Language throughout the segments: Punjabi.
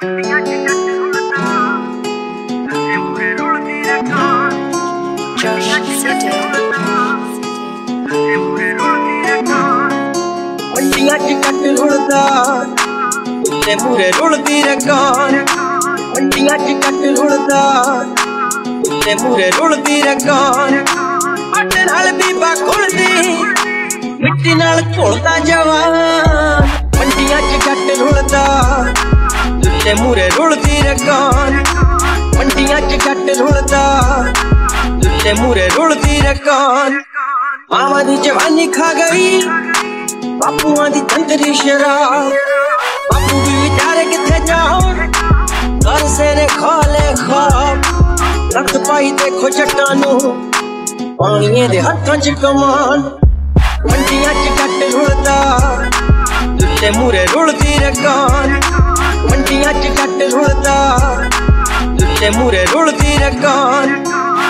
ਮੰਡੀਆਂ ਚ ਕੱਟ ਰੁਲਦਾ ਉੱਤੇ ਮੂਰੇ ਰੁਲਦੀ ਰਕਾਨ ਮੰਡੀਆਂ ਚ ਕੱਟ ਰੁਲਦਾ ਉੱਤੇ ਮੂਰੇ ਰੁਲਦੀ ਰਕਾਨ ਆਟੇ ਨਾਲ ਬੀਬਾ ਖੁੱਲਦੀ ਮਿੱਟੀ ਨਾਲ ਘੁਲਦਾ ਜਵਾਨ ਮੰਡੀਆਂ ਚ ਕੱਟ ਰੁਲਦਾ ਉੱਤੇ ਮੂਰੇ ਰੁਲਦੀ ਰਕਾਨ ਮੰਡੀਆਂ ਚ ਕੱਟ ਰੁਲਦਾ ਉੱਤੇ ਮੂਰੇ ਰੁਲਦੀ ਰਕਾਨ ਮਾਵਾਂ ਦੀ ਜਵਾਨੀ ਖਾ ਗਈ ਬਾਪੂਆਂ ਦੀ ਤੰਦਰੀ ਸ਼ਰਾਬ ਬਾਪੂ ਵੀ ਵਿਚਾਰੇ ਕਿੱਥੇ ਜਾਉਣ ਘਰ ਸੇਰੇ ਖਾਲੇ ਖਾਬ ਲੱਤ ਪਾਈ ਦੇਖੋ ਜੱਟਾਂ ਨੂੰ ਪਾਣੀਏ ਦੇ ਹੱਥਾਂ ਚ ਕਮਾਨ ਮੰਡੀਆਂ ਚ ਕੱਟ ਰੁਲਦਾ ਉੱਤੇ ਮੂਰੇ ਰੁਲਦੀ ਰਕਾਨ ਮੰਡੀਆਂ ਚ ਕੱਟ ਰੁਲਦਾ ਉੱਤੇ ਮੂਰੇ ਰੁਲਦੀ ਰਕਾਨ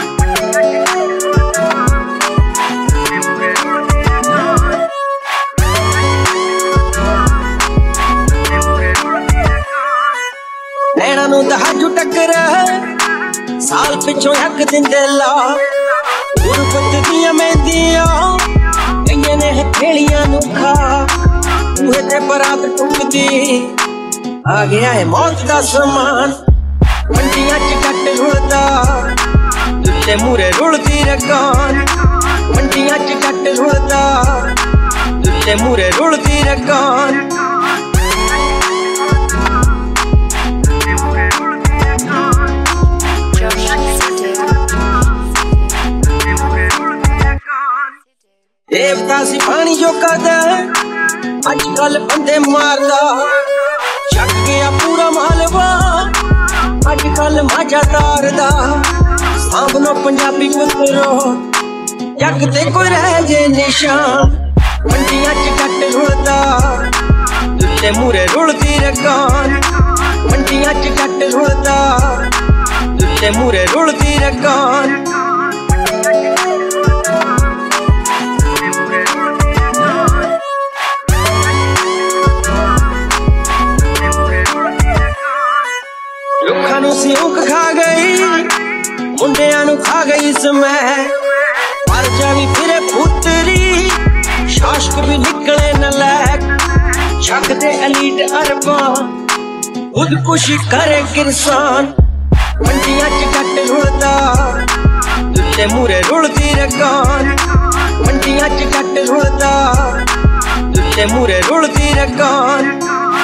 ਨੈਣਾ ਨੂੰ ਦਹਾਜੂ ਟੱਕਰ ਸਾਲ ਪਿੱਛੋਂ ਹੱਕ ਦਿੰਦੇ ਲਾ ਗੁਰਬਤ ਦੀਆਂ ਮਹਿੰਦੀਆਂ ਕਈਆਂ ਨੇ ਹਥੇਲੀਆਂ ਨੂੰ ਖਾ ਮੂਹੇ ਤੇ ਬਰਾਤ ਟੁੱਕਦੀ ਆ ਗਿਆ ਹੈ ਮੌਤ ਦਾ ਸਮਾਨ ਮੰਡੀਆਂ ਚ ਕੱਟ ਰੁਲਦਾ ਉੱਤੇ ਮੂਰੇ ਰੁਲਦੀ ਰਕਾਨ ਮੰਡੀਆਂ ਚ ਕੱਟ ਰੁਲਦਾ ਉੱਤੇ ਮੂਰੇ ਰੁਲਦੀ ਰਕਾਨ ਦੇਵਤਾ ਸੀ ਪਾਣੀ ਜੋ ਕਰਦਾ ਅੱਜ ਕੱਲ ਬੰਦੇ ਮਾਰਦਾ ਛੱਕ ਗਿਆ ਪੂਰਾ ਮਾਲਵਾ ਅੱਜ ਕੱਲ ਮਾਝਾ ਤਾਰਦਾ ਸਾਂਭਣੋ ਪੰਜਾਬੀ ਪੁੱਤਰੋ ਜੱਗ ਤੇ ਕੋਈ ਰਹਿ ਜੇ ਨਿਸ਼ਾਨ ਮੰਡੀਆਂ ਚ ਕੱਟ ਰੁਲਦਾ ਉੱਤੇ ਮੂਰੇ ਰੁਲਦੀ ਰਕਾਨ ਮੰਡੀਆਂ ਚ ਕੱਟ ਰੁਲਦਾ ਉੱਤੇ ਮੂਰੇ ਰੁਲਦੀ ਰਕਾਨ ਲੋਕਾਂ ਨੂੰ ਸਿਉਂਕ ਖਾ ਗਈ ਮੁੰਡਿਆਂ ਨੂੰ ਖਾ ਗਈ ਸਮੈ ਪਰ ਜਾ ਵੀ ਫਿਰੇ ਪੁੱਤਰੀ ਸ਼ਾਸ਼ਕ ਵੀ ਨਿਕਲੇ ਨਲੈਕ ਛੱਕ ਦੇ ਅਲੀਟ ਅਰਬਾਂ ਖੁਦਕੁਸ਼ੀ ਕਰੇ ਕਿਰਸਾਨ ਮੰਡੀਆਂ ਚ ਕੱਟ ਰੁਲਦਾ ਉੱਤੇ ਮੂਰੇ ਰੁਲਦੀ ਰਕਾਨ ਮੰਡੀਆਂ ਚ ਕੱਟ ਰੁਲਦਾ ਉੱਤੇ ਮੂਰੇ ਰੁਲਦੀ ਰਕਾਨ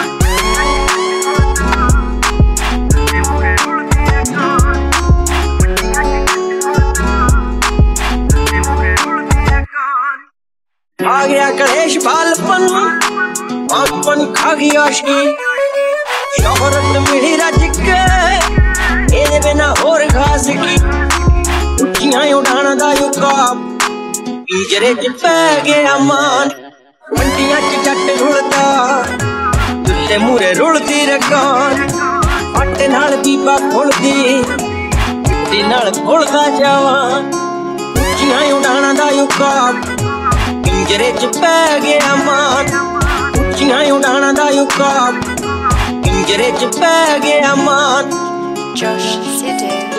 आ गया कलेश बालपन बालपन खा गई आशकी शोहरत मिली रज के ਇਹਦੇ ਬਿਨਾ ਹੋਰ ਖਾਸ ਕੀ ਉੱਚੀਆਂ ਉਡਾਣਾ ਦਾ ਯੁਕਾਬ ਪੀਜਰੇ ਚ ਪੈ ਗਿਆ ਮਾਨ ਮੰਡੀਆਂ ਚ ਜੱਟ ਰੁਲਦਾ ਉੱਤੇ ਮੂਰੇ ਰੁਲਦੀ ਰਕਾਨ ਆਟੇ ਨਾਲ ਬੀਬਾ ਖੁੱਲਦੀ ਮਿੱਟੀ ਨਾਲ ਘੁਲਦਾ ਜਵਾਨ ਉੱਚੀਆਂ ਉਡਾਣਾ ਦਾ ਯੁਕਾਬ ਪਿੰਜਰੇ ਚ ਪੈ ਗਿਆ ਮਾਨ ਉੱਚੀਆਂ ਉਡਾਣਾ ਦਾ ਯੁਕਾਬ ਪਿੰਜਰੇ ਚ ਪੈ ਗਿਆ ਮਾਨ Josh City